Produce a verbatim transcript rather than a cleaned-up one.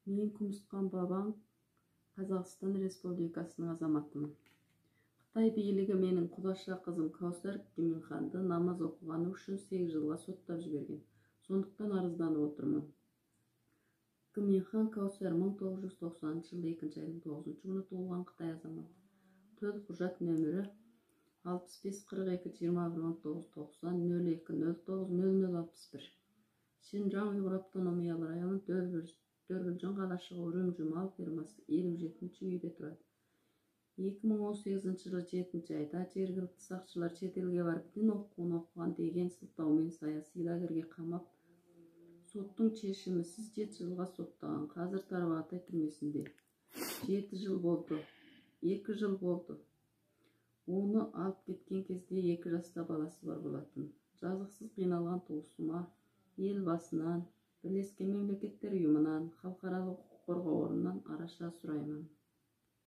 Мен Кумускан Бабаң Қазақстан Республикасының азаматымын. Қытай бийлиги менің құдаша қызым Каусар Киминханды намаз оқығаны үшін сегиз жылға соттап жіберген. Сондықтан арызданып отырмын. Киминхан Каусар мың тогуз жүз токсонунчу жылы экинчи айдын тогузунчу күнү туулган Кытай азаматы. Төл құжат нөмірі алтымыш беш кырк эки жыйырма бир он тогуз токсон нөл эки нөл тогуз нөл нөл алтымыш бир. Шинжаң Уйгур автономиялы районунун Дөрбүлжөн калашыгы Үрүмжү мал фермасы элүү жетинчи үйдө турат. эки миң он сегизинчи жылы жетинчи айда жергиликтүү сакчылар чет элге барып дин окуун окуган деген сылтоо менен саясий лагерге камап, соттун чечимисиз жети жылга соттогон. Азыр Тарбағатай түрмөсүндө. жети жыл болду. эки жыл болду. Onu алып кеткен кезде эки жаста баласы бар болатын. Жазыксыз кыйналган туусума эл басынан, Бирлешкен Мемлекеттер Уюмунан, Халкаралык укук коргоо ордунан араша сураймын.